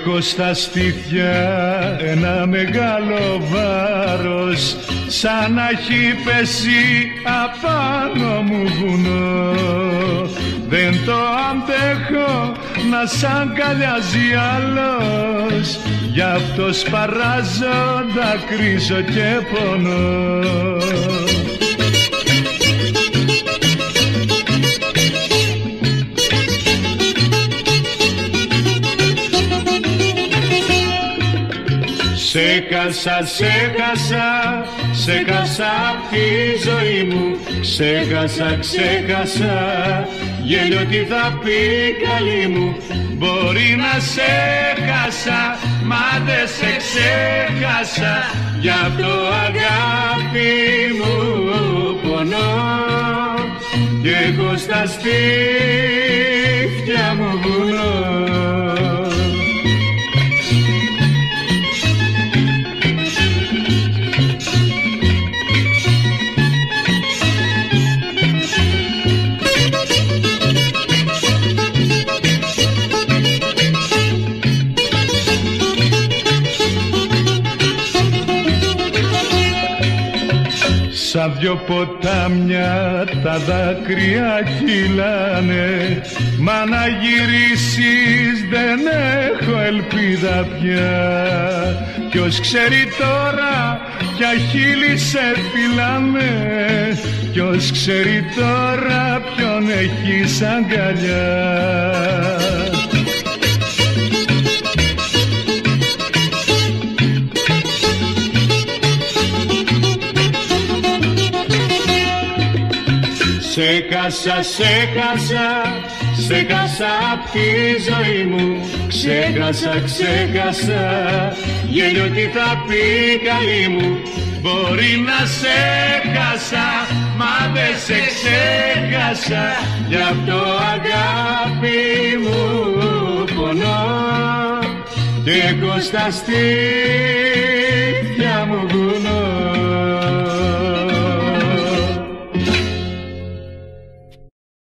έχω στα στήθια ένα μεγάλο βάρος, σαν να έχει πέσει απάνω μου βουνό. Δεν το αντέχω να σ' αγκαλιάζει άλλος, γι' αυτό σπαράζω, δακρύζω και πονώ. Σε χάσα, σε χάσα, σε χάσα απ' τη ζωή μου. Ξέχασα, ξέχασα, γέλιο τι θα πει καλή μου. Μπορεί να σε χάσα, μα δεν σε ξέχασα, γι' αυτό αγάπη μου πονώ. Κι έχω στα στήθια μου βουνό. Σαν δυο ποτάμια τα δάκρυα κυλάνε, μα να γυρίσεις δεν έχω ελπίδα πια. Ποιος ξέρει τώρα ποια χείλη σε φυλάνε, ποιος ξέρει τώρα ποιον έχεις αγκαλιά. Σε χάσα, σε χάσα, σε χάσα απ' τη ζωή μου. Ξέχασα, ξέχασα, γέλιο τι θα πει καλή μου. Μπορεί να σε χάσα, μα δεν σε ξέχασα, γι' αυτό αγάπη μου πονώ. Κι έχω στα στήθια